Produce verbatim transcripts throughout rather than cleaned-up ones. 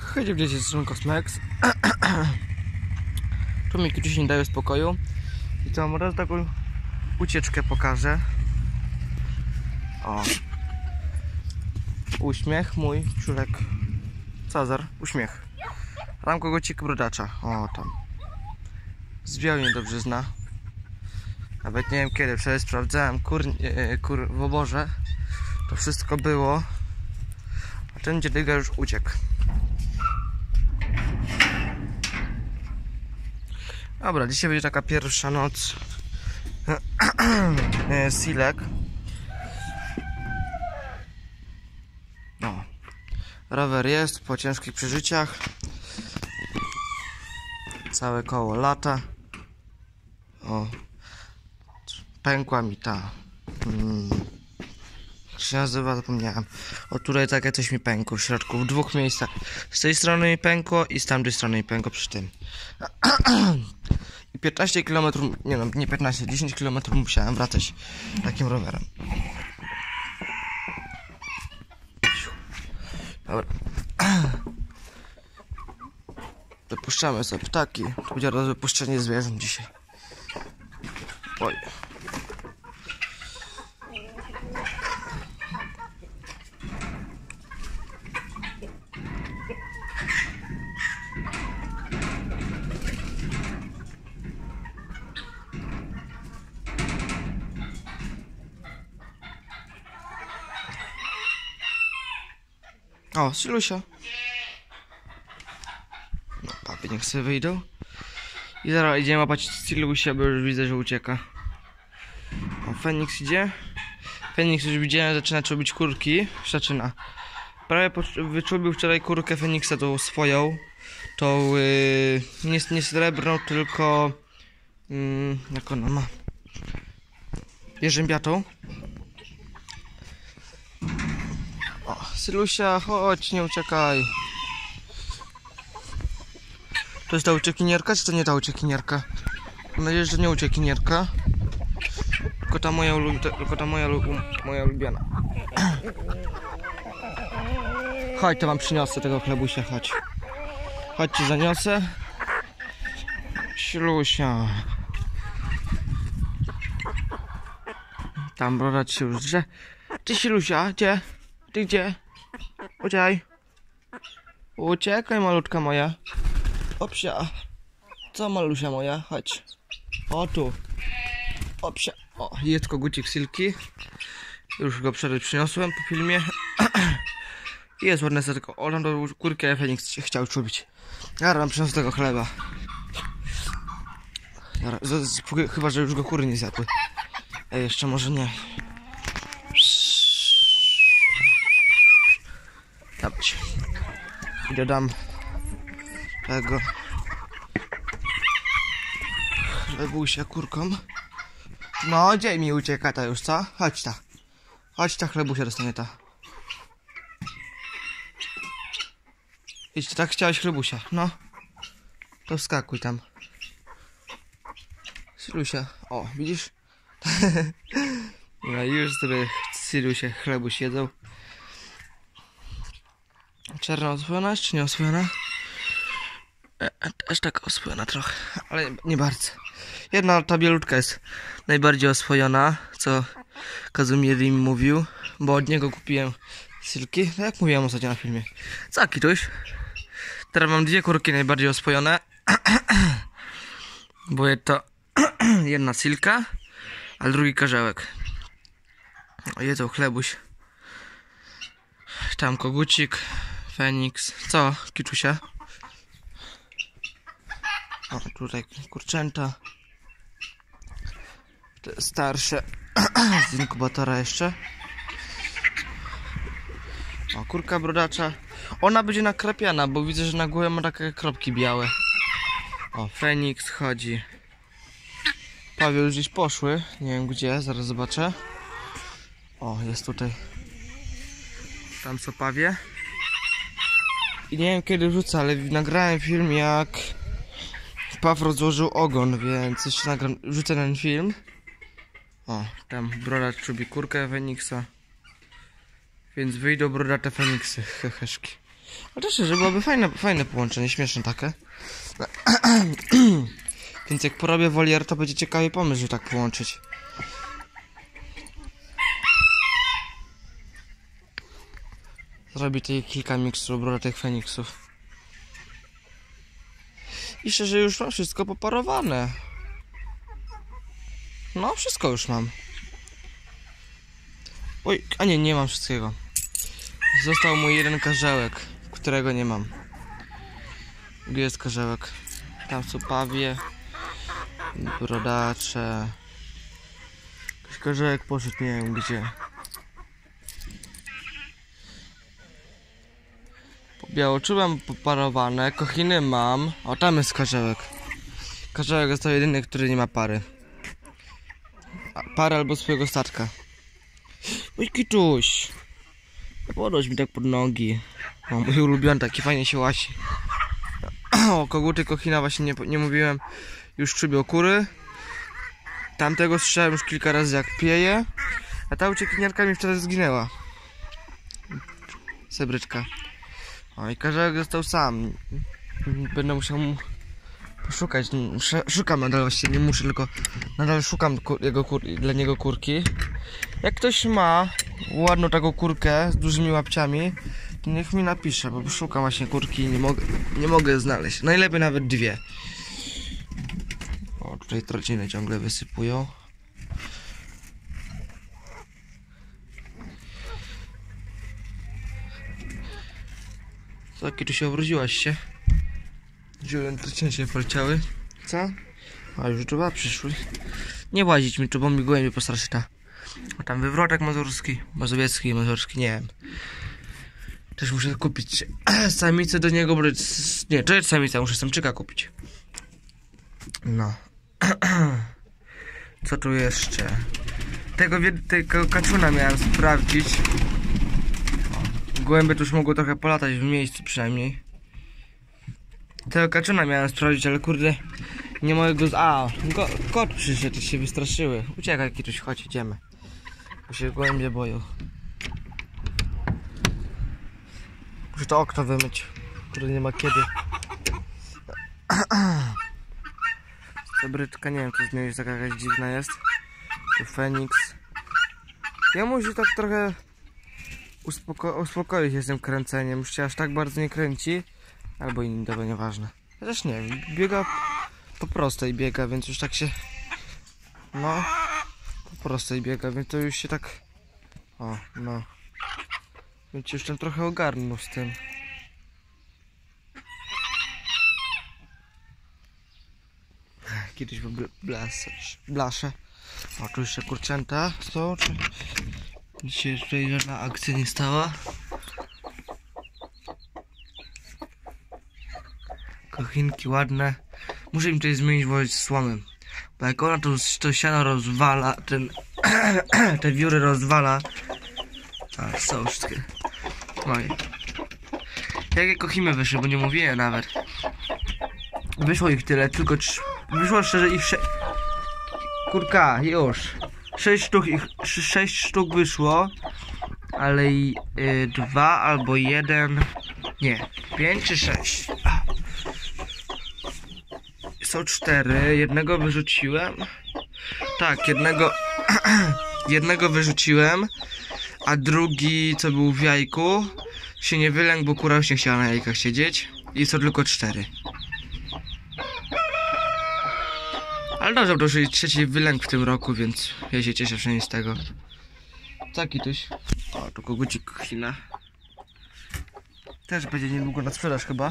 Chodzi gdzieś z Kosmex. Tu mi ktoś nie daje spokoju. I to mam raz taką ucieczkę pokażę. O. Uśmiech mój, czurek Cezar, uśmiech. Tam kogocik brodacza. O, tam. Zwiał mnie dobrze zna. Nawet nie wiem kiedy, przecież sprawdzałem kur, yy, kur w oborze. To wszystko było. A ten dziedyga już uciekł. Dobra, dzisiaj będzie taka pierwsza noc Silek. O. Rower jest po ciężkich przeżyciach. Całe koło lata. O. Pękła mi ta hmm. Jak się nazywa, zapomniałem. O, tutaj takie coś mi pękło w środku, w dwóch miejscach. Z tej strony mi pękło i z tamtej strony mi pękło przy tym. I piętnaście kilometrów, nie no, nie piętnaście, dziesięć kilometrów musiałem wracać takim rowerem. Dobra. Wypuszczamy sobie ptaki. To będzie raz wypuszczenie zwierząt dzisiaj. Oj. O, Silusia. No, papy niech sobie wyjdą. I zaraz idziemy łapać Silusia, bo już widzę, że ucieka. O, Feniks idzie. Feniks już widziałem, zaczyna czubić kurki. Zaczyna. Prawie wyczubił wczoraj kurkę Feniksa, tą swoją. Tą yy, nie, nie srebrną, tylko yy, jak ona ma? Jerzębiatą. O, Silusia, chodź, nie uciekaj. To jest ta uciekinierka, czy to nie ta uciekinierka? Mam nadzieję, że nie uciekinierka. Tylko ta moja, tylko ta moja, moja ulubiona. Chodź, to wam przyniosę tego chlebusia, chodź. Chodź, ci zaniosę. Silusia. Tam brodacz się już drze. Ty, Silusia, gdzie? Ty gdzie? Uciekaj. Uciekaj, malutka moja. Opsia. Co, malusia moja? Chodź. O, tu. Opsia. O, jest kogucik Silki. Już go przed przyniosłem po filmie. Jest ładne, tylko o, tam do kurki, ale Feniks się chciał czubić. Ja wam przyniosę tego chleba. Ja, z, z, chyba, że już go kury nie zjadły. Ej, jeszcze może nie. Dawajcie. I dodam tego chlebusia kurkom. No, gdzie mi ucieka ta już, co? Chodź ta. Chodź ta, chlebusia dostanie ta. Idź, tak chciałeś chlebusia, no. To wskakuj tam. Silusia, o, widzisz? No już sobie Silusie chlebuś jedzą. Czarna oswojona czy nie oswojona? E, też taka oswojona trochę, ale nie bardzo. Jedna ta bielutka jest najbardziej oswojona, co Kazimierz mi mówił, bo od niego kupiłem Silki, no jak mówiłem ostatnio na filmie. Co, Kituś? Teraz mam dwie kurki najbardziej oswojone, bo jest to jedna Silka, a drugi karzełek. Jedzą chlebuś. Tam kogucik, Feniks. Co, Kiczusia? O, tutaj kurczęta. Te starsze z inkubatora jeszcze. O, kurka brodacza. Ona będzie nakrapiana, bo widzę, że na głowie ma takie kropki białe. O, Feniks chodzi. Pawie już gdzieś poszły. Nie wiem gdzie, zaraz zobaczę. O, jest tutaj. Tam są pawie. I nie wiem kiedy wrzucę, ale nagrałem film, jak paw rozłożył ogon, więc jeszcze nagram, rzucę ten film. O, tam brodacz czubi kurkę Feniksa. Więc wyjdą brodate Feniksy, heheszki. Chociaż szczerze, byłoby fajne, fajne połączenie, śmieszne takie. Więc jak porobię wolier, to będzie ciekawy pomysł, żeby tak połączyć. Zrobię tutaj kilka mikstur brodatych Feniksów. I szczerze, już mam wszystko poparowane. No, wszystko już mam. Oj, a nie, nie mam wszystkiego. Został mój jeden karzełek, którego nie mam. Gdzie jest karzełek? Tam są pawie, brodacze. Jakiś karzełek poszedł, nie wiem gdzie. Białoczubem poparowane, kochiny mam. O, tam jest karzełek. Karzełek jest to jedyny, który nie ma pary. Pary albo swojego statka. Oj, kiczuś. Podnoś mi tak pod nogi. O, mój ulubiony, taki fajnie się łasi. O, koguty kochina właśnie nie, nie mówiłem. Już przybił kury. Tamtego słyszałem już kilka razy jak pieje. A ta uciekiniarka mi wczoraj zginęła. Sebryczka. O, i karzełek został sam. Będę musiał mu poszukać. Szukam nadal, właściwie nie muszę, tylko nadal szukam jego kur dla niego kurki. Jak ktoś ma ładną taką kurkę z dużymi łapciami, to niech mi napisze, bo szukam właśnie kurki i nie mogę, nie mogę znaleźć. Najlepiej nawet dwie. O, tutaj trociny ciągle wysypują. Co, jakie tu się obrodziłaś się? Wziąłem, trociny się poleciały. Co? A już dwa przyszły. Nie łazić mi tu, bo mi gołębie postraszy ta. O, tam wywrotek mazurski, mazowiecki, mazurski, nie wiem. Też muszę kupić samicę do niego, bo... Nie, to jest samica, muszę samczyka kupić. No. Co tu jeszcze? Tego, tego kaczuna miałem sprawdzić. Gołębie tu już mogło trochę polatać w miejscu przynajmniej. Tego kaczuna miałem sprawdzić, ale kurde... Nie mogę go z... A, go, kot przyszedł, się wystraszyły. Uciekaj, kituś, chodź, idziemy. Bo się gołębie boją. Muszę to okno wymyć, które nie ma kiedy. Sebryczka, nie wiem, co z nią jest, taka jakaś dziwna jest. To Feniks. Ja muszę tak trochę uspoko uspokoić się z tym kręceniem. Już się aż tak bardzo nie kręci. Albo innym, to nieważne. Chociaż nie wiem, biega po prostej biega, więc już tak się... No, po prostej biega, więc to już się tak... O, no. Więc już tam trochę ogarnął z tym. Kiedyś był blasze. O, tu jeszcze kurczęta są. Czy... Dzisiaj tutaj żadna akcja nie stała. Kochinki ładne. Muszę im tutaj zmienić, włożyć słomy. Bo jak ona to, to siano rozwala, ten... te wióry rozwala. A, są wszystkie. Moje. Jakie kochimy wyszły, bo nie mówiłem nawet. Wyszło ich tyle, tylko trz... Wyszło szczerze ich sze... Kurka, już. Sześć sztuk ich... Sześć sztuk wyszło. Ale i y, dwa albo jeden... Nie, pięć czy sześć. Są cztery, jednego wyrzuciłem. Tak, jednego... jednego wyrzuciłem. A drugi, co był w jajku, się nie wylękł, bo kura już nie chciała na jajkach siedzieć. I są tylko cztery. Ale dobrze, to już jej trzeci wylęk w tym roku, więc ja się cieszę przynajmniej z tego. Co, kituś? O, tu kogucik China. Też będzie niedługo na sprzedaż chyba.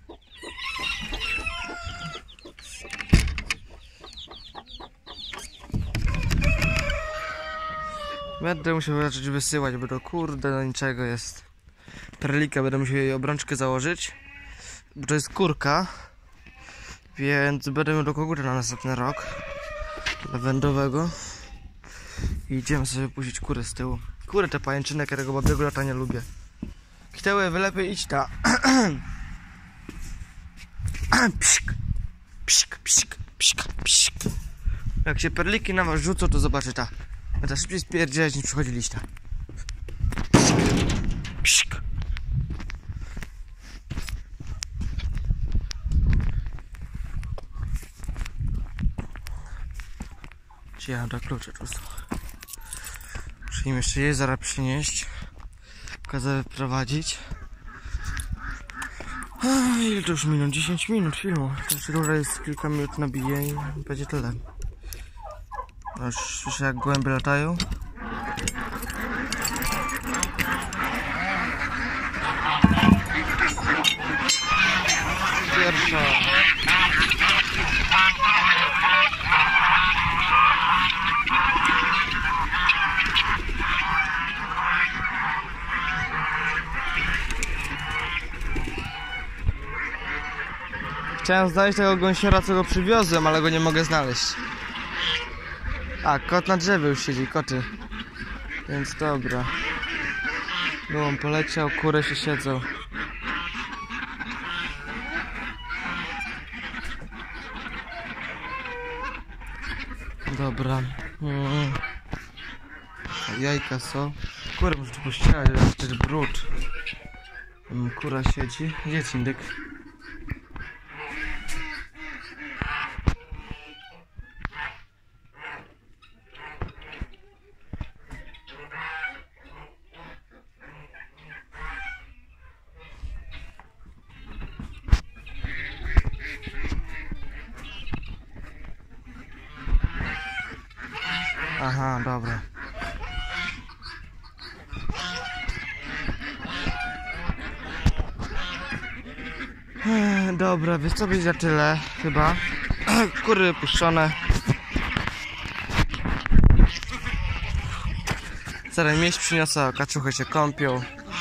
Będę musiał zacząć wysyłać, bo to kurde do niczego jest. Perlika, będę musiał jej obrączkę założyć. Bo to jest kurka. Więc będę miał do koguta na następny rok. Lawendowego. I idziemy sobie puścić kurę z tyłu. Kurę te pajęczyny, którego babiego lata nie lubię. Kiteły, wylepiej idź ta. Psik, psik, psik, psik, psik. Jak się perliki na was rzucą, to zobaczy ta. Będę szybciej spierdzielać niż przychodzi liścia. Psik, psik. Jada, klucze tu są. Muszę im jeszcze je zaraz przynieść. Kazę wyprowadzić. A, ile to już minut? dziesięć minut filmu. Też rura jest kilka minut nabije i będzie tyle. Już słyszę, jak gołębie latają. Pierwsza. Chciałem znaleźć tego gąsiora, co go przywiozłem, ale go nie mogę znaleźć. A, kot na drzewie już siedzi, koty. Więc dobra. No, on poleciał, kury się siedzą. Dobra. Mm. Jajka są. Kurę muszę tu pościelać, to jest brud. Kura siedzi. Gdzie jest indyk? Aha, dobra. Ech, dobra, wiesz co, będzie tyle chyba. Kury puszczone. Zaraz mieść przyniosę, kaczuchy się kąpią.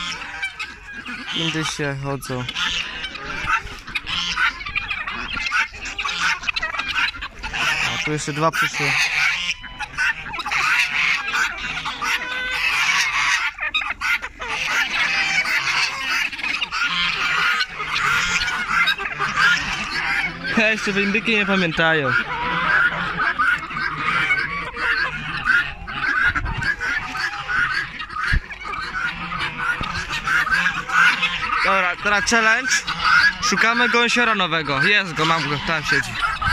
Indy się chodzą. A tu jeszcze dwa przyszły. Jeszcze indyki nie pamiętają. Dobra, teraz challenge. Szukamy gąsiora nowego. Jest go, mam go, tam siedzi.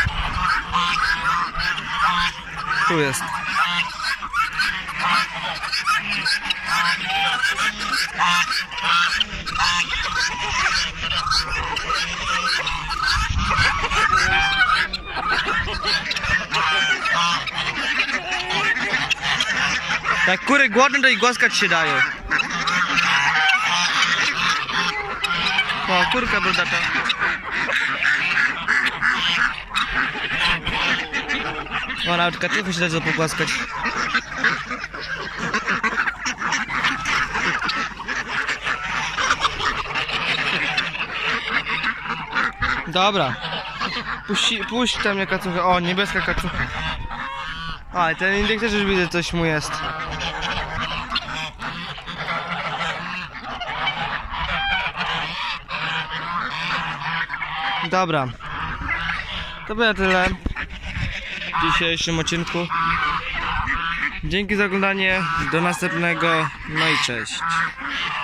Tu jest. Jak kury głodne, to i głaskać się dają. O, kurka brudata. O, nawet kaczuchy się da pogłaskać. Dobra. Puści, puść tam mnie kaczucha. O, niebieska kaczucha. A, ten indyk też już widzę, coś mu jest. Dobra. To było tyle w dzisiejszym odcinku. Dzięki za oglądanie. Do następnego. No i cześć.